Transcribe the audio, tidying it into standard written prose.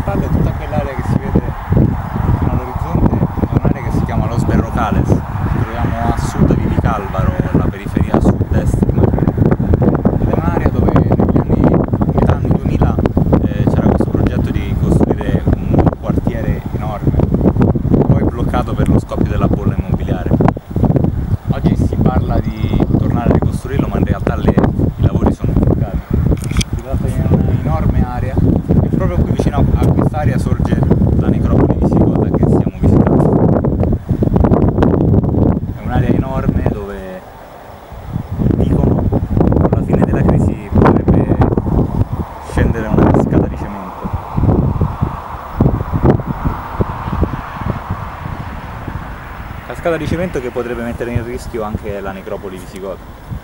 spalle tutta quell'area che si vede fino all'orizzonte è un'area che si chiama Los Berrocales. Ci troviamo a sud di Vicálvaro, la periferia sud-est di Madrid. Ed è un'area dove negli anni, metà anni 2000, c'era questo progetto di costruire un nuovo quartiere enorme, poi bloccato per lo scoppio della bolla immobiliare. Oggi si parla di tornare a ricostruirlo, ma in realtà i lavori sono bloccati. Si tratta di un'enorme area e proprio qui vicino a quest'area sorge la necropoli visigota che stiamo visitando. È un'area enorme dove dicono che alla fine della crisi potrebbe scendere una cascata di cemento. Cascata di cemento che potrebbe mettere in rischio anche la necropoli visigota.